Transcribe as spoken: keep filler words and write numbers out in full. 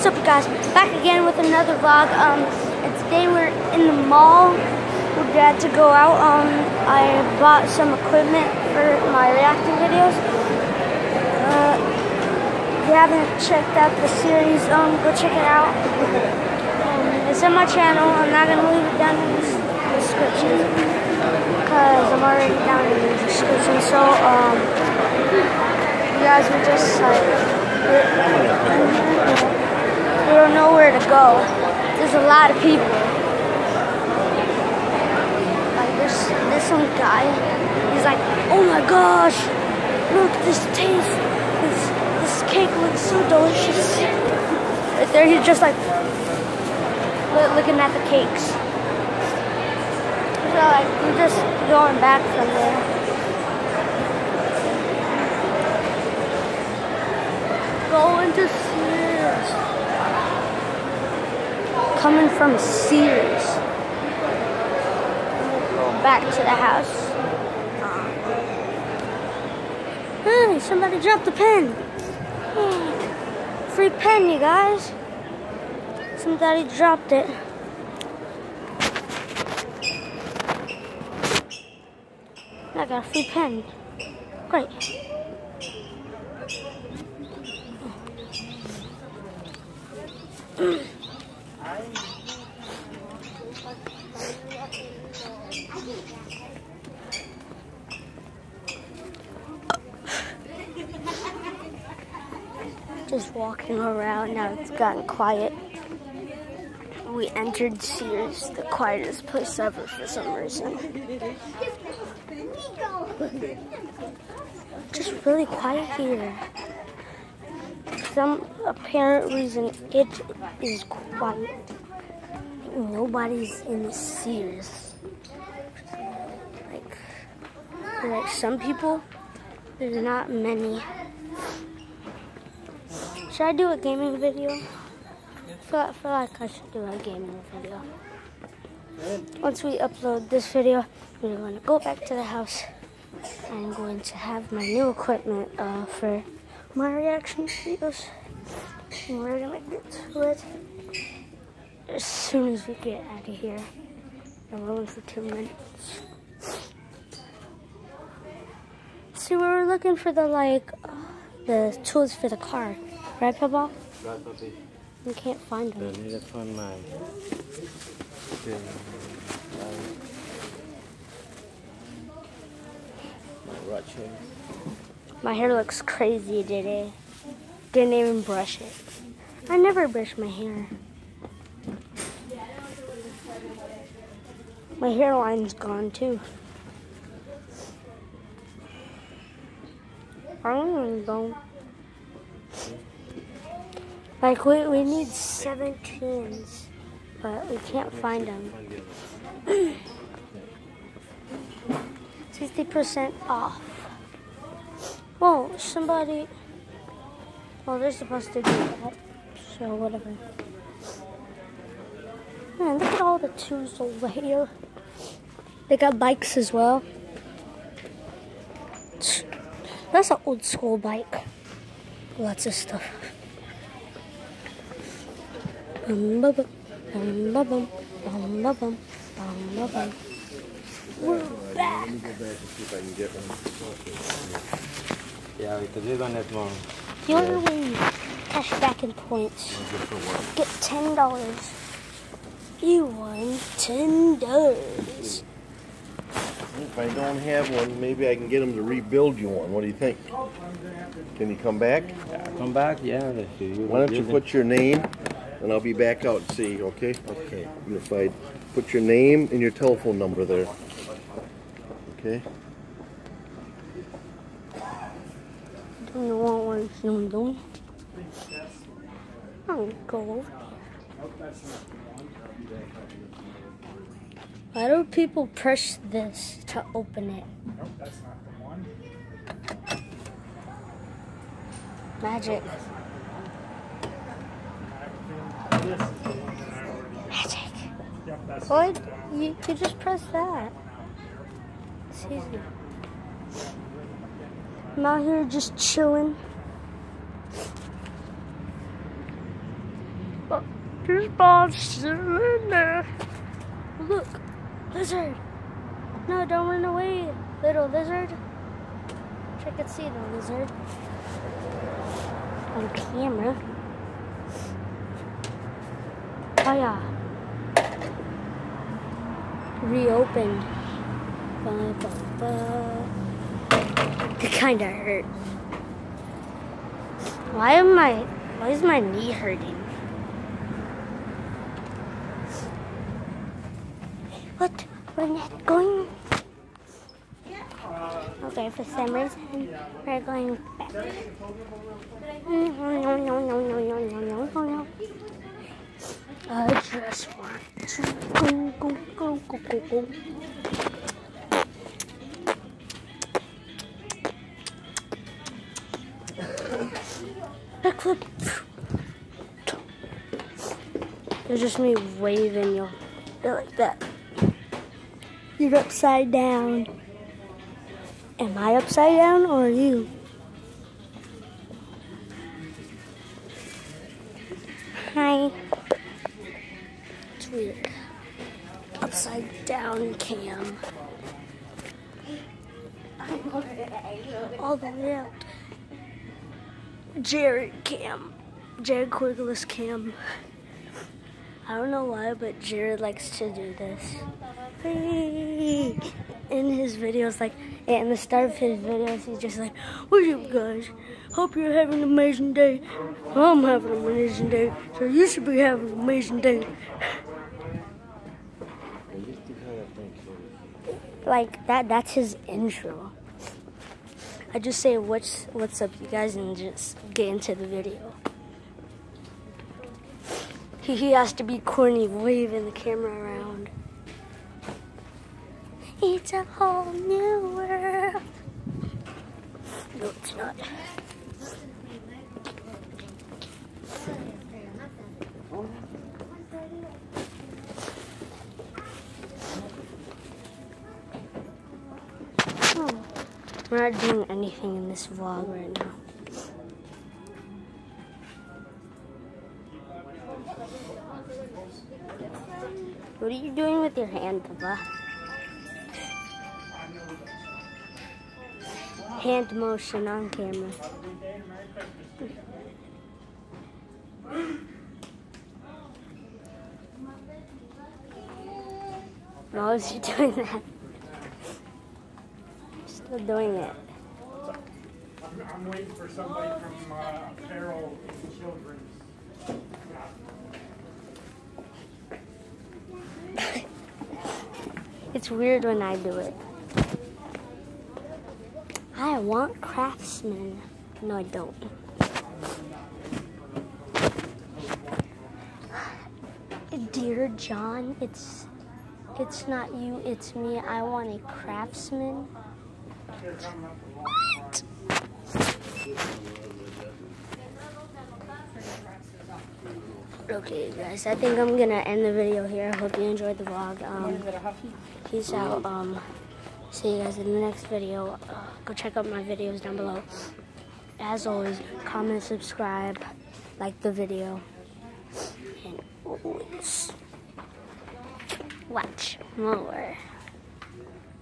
What's up, guys? Back again with another vlog. Um, and today we're in the mall. We're glad to go out. Um, I bought some equipment for my reacting videos. Uh, if you haven't checked out the series, um, go check it out. Um, it's on my channel. I'm not gonna leave it down in the description because I'm already down in the description. So, um, you guys are just like. We don't know where to go. There's a lot of people. Like there's there's some guy. He's like, oh my gosh, look, this taste, this this cake looks so delicious. Right there, he's just like looking at the cakes. So like we're just going back from there. Going to Sears. Coming from Sears. Go back to the house. Hey, somebody dropped a pen. Hey, free pen, you guys. Somebody dropped it. I got a free pen. Great. Just walking around, now it's gotten quiet. We entered Sears, the quietest place ever for some reason. Just really quiet here. For some apparent reason, it is quiet. Nobody's in Sears. Like, like some people, there's not many. Should I do a gaming video? I feel, I feel like I should do a gaming video. Once we upload this video, we're going to go back to the house. I'm going to have my new equipment uh, for my reaction videos. And we're going to get to it as soon as we get out of here. I'm rolling for two minutes. See, we were looking for the, like, uh, the tools for the car. Right, Papa? Right, Papi. We can't find them. I need to find mine. My watch here. My hair looks crazy today. Didn't even brush it. I never brush my hair. My hairline's gone too. I don't know. Like, we, we need seventeens, but we can't find them. sixty percent off. Whoa, somebody... Well, they're supposed to do that, so whatever. Man, look at all the tools over here. They got bikes as well. That's an old school bike. Lots of stuff. Bum ba bum, bum ba bum, bum ba bum, bum ba bum. We're back. Let me go back and see if I can get one. Yeah, we could live on that one. The only way you cash back in points. Get ten dollars. You won ten dollars. If I don't have one, maybe I can get them to rebuild you one. What do you think? Can you come back? Yeah, come back, yeah. You Why don't you put your name, and I'll be back out and see, okay? Okay. If I put your name and your telephone number there. Okay? Don't know what I'm doing. I'll go over here. Why do people press this to open it? Nope, that's not the one. Magic. This is the one that I already. Magic. Yep, that's What? You, you just press that. It's easy. I'm out here just chilling. Oh, there's monster in there. Look, lizard. No, don't run away, little lizard. Wish I could see the lizard on camera. Oh yeah. Reopened. Ba, ba, ba. It kinda hurt. Why am I, why is my knee hurting? What? We're not going? Okay, for some reason, we're going back. No, no, no, no, no, no, no, no, no. I just want to go, go, go, go, go, go. Backflip. It's just me waving you. You're like that. You're upside down. Am I upside down or are you? Hi. It's weird. Upside down cam. All the way out. Jared cam. Jared Quigless cam. I don't know why, but Jared likes to do this. Hey. In his videos, like, at the start of his videos, he's just like, "What's up, guys? Hope you're having an amazing day. I'm having an amazing day, so you should be having an amazing day." Like that. That's his intro. I just say, "What's what's up, you guys," and just get into the video. He he has to be corny, waving the camera around. It's a whole new world. No, it's not. Oh, we're not doing anything in this vlog right now. What are you doing with your hand, Papa? Hand motion on camera. Why was you doing that? Still doing it. I'm, I'm waiting for somebody from uh, Feral Children's. It's weird when I do it. I want Craftsman. No, I don't. Dear John, it's it's not you, it's me. I want a Craftsman. What? Okay, guys, I think I'm gonna end the video here. I hope you enjoyed the vlog. Um, peace out. Um, see you guys in the next video. Uh, go check out my videos down below. As always, comment, subscribe, like the video, and always watch more.